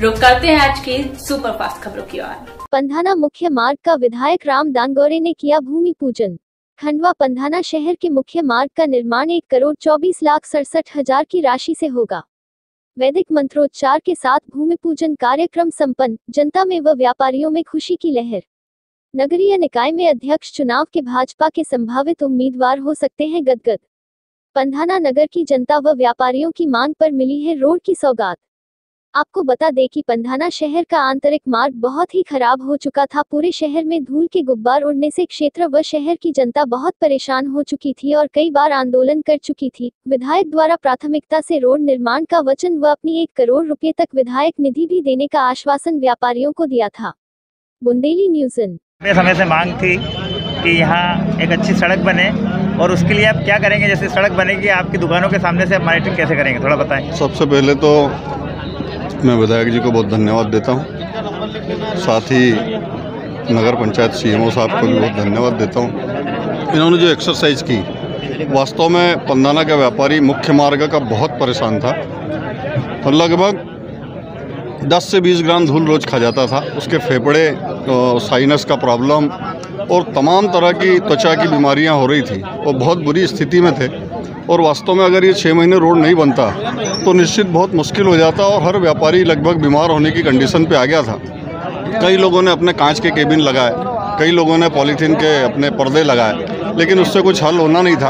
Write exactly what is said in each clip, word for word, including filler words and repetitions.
रुक करते हैं आज की सुपरफास्ट खबरों की ओर। पंधाना मुख्य मार्ग का विधायक राम दांगोरे ने किया भूमि पूजन। खंडवा पंधाना शहर के मुख्य मार्ग का निर्माण एक करोड़ चौबीस लाख सड़सठ हजार की राशि से होगा। वैदिक मंत्रोच्चार के साथ भूमि पूजन कार्यक्रम संपन्न, जनता में व व्यापारियों में खुशी की लहर। नगरीय निकाय में अध्यक्ष चुनाव के भाजपा के संभावित उम्मीदवार हो सकते हैं गदगद। पंधाना नगर की जनता व व्यापारियों की मांग पर मिली है रोड की सौगात। आपको बता दें कि पंधाना शहर का आंतरिक मार्ग बहुत ही खराब हो चुका था। पूरे शहर में धूल के गुब्बार उड़ने से क्षेत्र व शहर की जनता बहुत परेशान हो चुकी थी और कई बार आंदोलन कर चुकी थी। विधायक द्वारा प्राथमिकता से रोड निर्माण का वचन व अपनी एक करोड़ रुपए तक विधायक निधि भी देने का आश्वासन व्यापारियों को दिया था। बुंदेली न्यूज़। समय से मांग थी कि यहाँ एक अच्छी सड़क बने, और उसके लिए आप क्या करेंगे? जैसे सड़क बनेगी, आपकी दुकानों के सामने से आप मॉनिटरिंग कैसे करेंगे, थोड़ा बताएं। सबसे पहले तो मैं विधायक जी को बहुत धन्यवाद देता हूँ, साथ ही नगर पंचायत सीएमओ साहब को भी बहुत धन्यवाद देता हूँ। इन्होंने जो एक्सरसाइज की, वास्तव में पंधाना का व्यापारी मुख्य मार्ग का बहुत परेशान था और लगभग दस से बीस ग्राम धूल रोज खा जाता था। उसके फेफड़े, साइनस का प्रॉब्लम और तमाम तरह की त्वचा की बीमारियां हो रही थी। वो बहुत बुरी स्थिति में थे और वास्तव में अगर ये छः महीने रोड नहीं बनता तो निश्चित बहुत मुश्किल हो जाता और हर व्यापारी लगभग बीमार होने की कंडीशन पे आ गया था। कई लोगों ने अपने कांच के केबिन लगाए, कई लोगों ने पॉलीथीन के अपने पर्दे लगाए, लेकिन उससे कुछ हल होना नहीं था।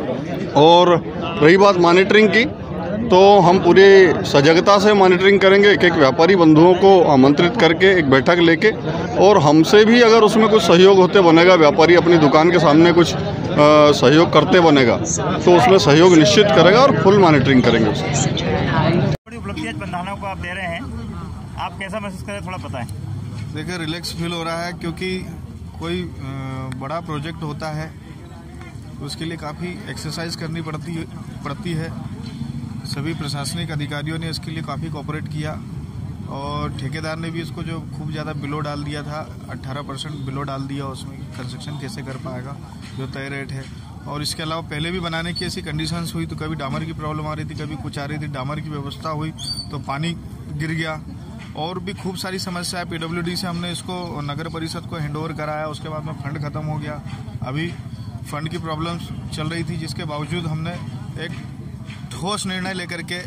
और रही बात मॉनिटरिंग की, तो हम पूरी सजगता से मॉनिटरिंग करेंगे। एक एक व्यापारी बंधुओं को आमंत्रित करके एक बैठक लेके, और हमसे भी अगर उसमें कुछ सहयोग होते बनेगा, व्यापारी अपनी दुकान के सामने कुछ आ, सहयोग करते बनेगा तो उसमें सहयोग निश्चित करेगा और फुल मॉनिटरिंग करेंगे उसकी। बड़ी उपलब्धि पंधाना को आप दे रहे हैं, आप कैसा महसूस करें, थोड़ा बताएं। देखिए, रिलैक्स फील हो रहा है क्योंकि कोई बड़ा प्रोजेक्ट होता है उसके लिए काफ़ी एक्सरसाइज करनी पड़ती पड़ती है। सभी प्रशासनिक अधिकारियों ने इसके लिए काफ़ी कोऑपरेट किया और ठेकेदार ने भी इसको जो खूब ज़्यादा बिलो डाल दिया था, अट्ठारह परसेंट बिलो डाल दिया उसमें। कंस्ट्रक्शन कैसे कर पाएगा, जो तय रेट है। और इसके अलावा पहले भी बनाने की ऐसी कंडीशंस हुई तो कभी डामर की प्रॉब्लम आ रही थी, कभी कुछ आ रही थी, डामर की व्यवस्था हुई तो पानी गिर गया, और भी खूब सारी समस्या है। पीडब्ल्यूडी से हमने इसको नगर परिषद को हैंडओवर कराया, उसके बाद में फंड खत्म हो गया। अभी फंड की प्रॉब्लम चल रही थी, जिसके बावजूद हमने एक ठोस निर्णय लेकर के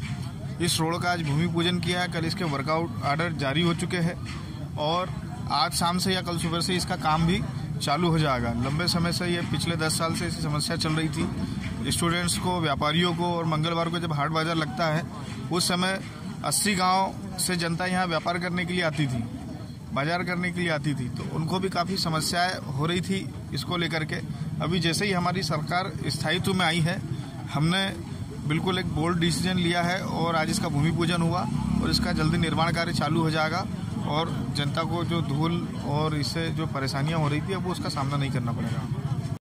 इस रोड का आज भूमि पूजन किया है। कल इसके वर्कआउट आर्डर जारी हो चुके हैं और आज शाम से या कल सुबह से इसका काम भी चालू हो जाएगा। लंबे समय से ये पिछले दस साल से ऐसी समस्या चल रही थी। स्टूडेंट्स को, व्यापारियों को, और मंगलवार को जब हाट बाजार लगता है उस समय अस्सी गांव से जनता यहाँ व्यापार करने के लिए आती थी, बाजार करने के लिए आती थी, तो उनको भी काफ़ी समस्याएं हो रही थी इसको लेकर के। अभी जैसे ही हमारी सरकार स्थायित्व में आई है, हमने बिल्कुल एक बोल्ड डिसीजन लिया है और आज इसका भूमि पूजन हुआ और इसका जल्दी निर्माण कार्य चालू हो जाएगा और जनता को जो धूल और इससे जो परेशानियां हो रही थी अब वो उसका सामना नहीं करना पड़ेगा।